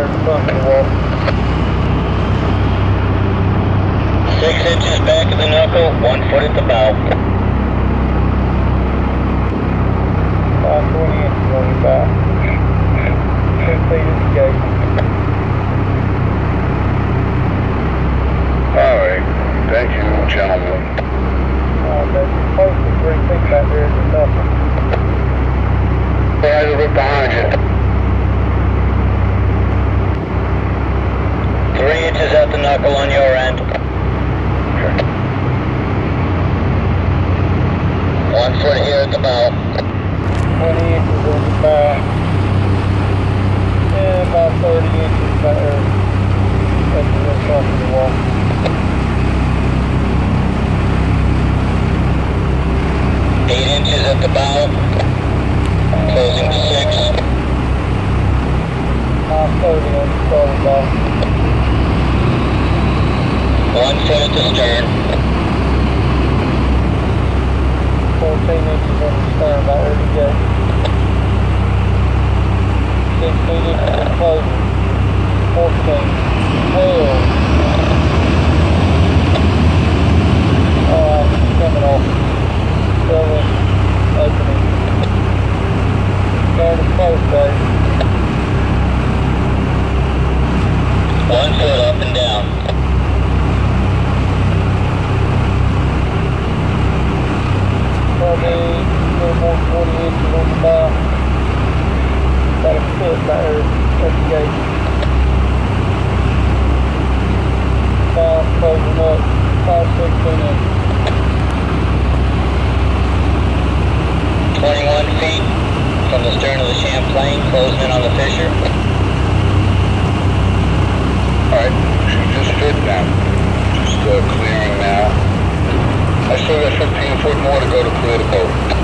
there, front of the wall. 6 inches back of the knuckle, 1 foot at the bow. 520 inches on your bow. 2 feet at the gate. Alright, thank you, gentlemen. That's close to 3 feet back there at the knuckle. Right over behind you. 3 inches at the knuckle on your end. 1 foot here at the bow. 20 inches on the bow. And about 30 inches back there at the top of the wall. 8 inches at the bow. Closing to 6. 530 on the starboard bow. 1 foot at the stern. 14 inches on the stern about there to go. 16 inches in closing. 14. 12. Alright, coming off. 12 inches opening. Starting close, Dave. 1 foot up and down. Probably a little more than 20 inches on the bow. About a foot back there at the gate. Bow closing up 5-16 inches. 21 feet from the stern of the Champlain, closing in on the Fisher. Alright, should just fit now. Just clearing now. I still got 15 foot more to go to clear the boat.